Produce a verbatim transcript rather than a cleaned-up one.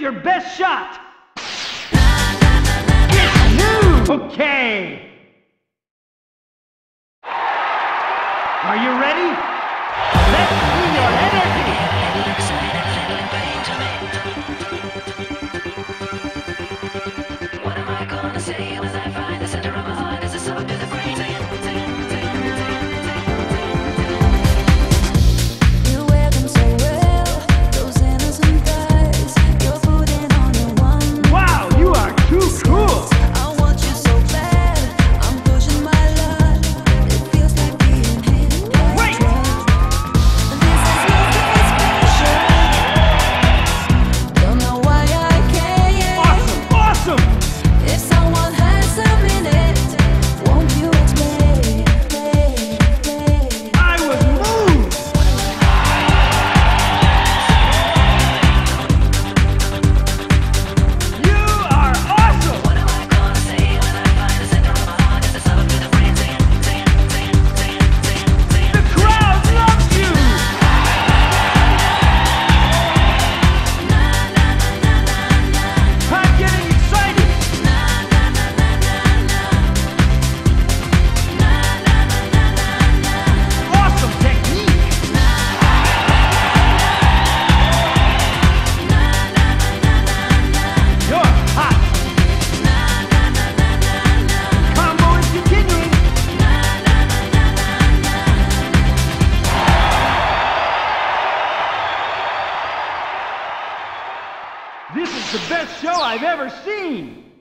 your best shot. It's you! Okay. Are you ready? Let's see your energy. What am I gonna say when I find the center of my heart is a song to the brain? Sing it, sing it, sing it, sing it. You wear them so well, those innocent eyes. You're putting on the one. Wow, you are too cool. I want you so bad. I'm pushing my luck. It feels like being hit by a Wait. truck. This is nothing special. Don't know why I can't. Awesome, awesome. If someone has a minute, won't you explain? Play, play. I was moved. You are awesome. What am I gonna say when I find the center of my heart is a song to the brain? Sing it, sing it, sing it, sing it, sing it, sing it. The crowd loves you. I'm getting excited. Awesome technique. You're hot. Combo is continuing. This is the best show I've ever seen.